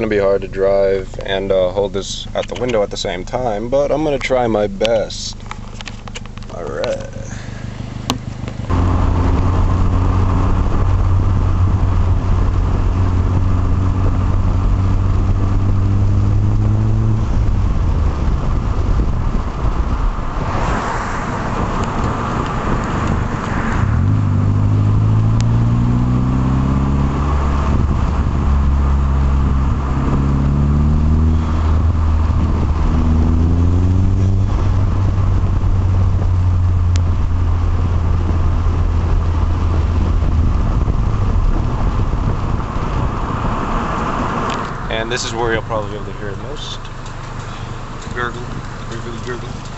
gonna be hard to drive and hold this at the window at the same time, but I'm gonna try my best. Alright. And this is where you'll probably be able to hear it most. Gurgle, gurgle, gurgle.